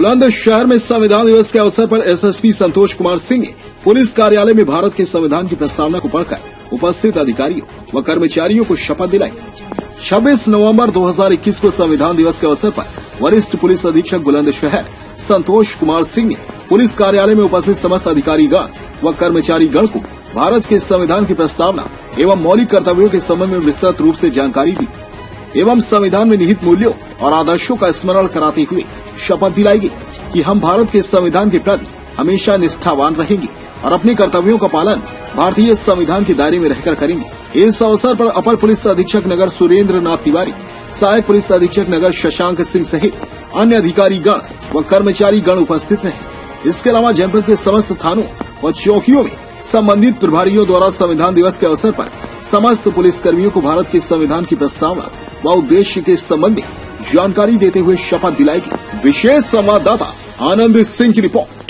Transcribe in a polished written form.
बुलंदशहर में संविधान दिवस के अवसर पर एसएसपी संतोष कुमार सिंह ने पुलिस कार्यालय में भारत के संविधान की प्रस्तावना को पढ़कर उपस्थित अधिकारियों व कर्मचारियों को शपथ दिलाई। 26 नवंबर 2021 को संविधान दिवस के अवसर पर वरिष्ठ पुलिस अधीक्षक बुलंदशहर संतोष कुमार सिंह ने पुलिस कार्यालय में उपस्थित समस्त अधिकारीगण व कर्मचारीगण को भारत के संविधान की प्रस्तावना एवं मौलिक कर्तव्यों के संबंध में विस्तृत रूप से जानकारी दी एवं संविधान में निहित मूल्यों और आदर्शों का स्मरण कराते हुए शपथ दिलाई गई कि हम भारत के संविधान के प्रति हमेशा निष्ठावान रहेंगे और अपने कर्तव्यों का पालन भारतीय संविधान के दायरे में रहकर करेंगे। इस अवसर पर अपर पुलिस अधीक्षक नगर सुरेंद्र नाथ तिवारी, सहायक पुलिस अधीक्षक नगर शशांक सिंह सहित अन्य अधिकारी गण व कर्मचारी गण उपस्थित रहे। इसके अलावा जनपद के समस्त थानों व चौकियों में संबंधित प्रभारियों द्वारा संविधान दिवस के अवसर पर समस्त पुलिस कर्मियों को भारत के संविधान की प्रस्तावना व उद्देश्य के संबंध में जानकारी देते हुए शपथ दिलाई गई। विशेष संवाददाता आनंद सिंह की रिपोर्ट।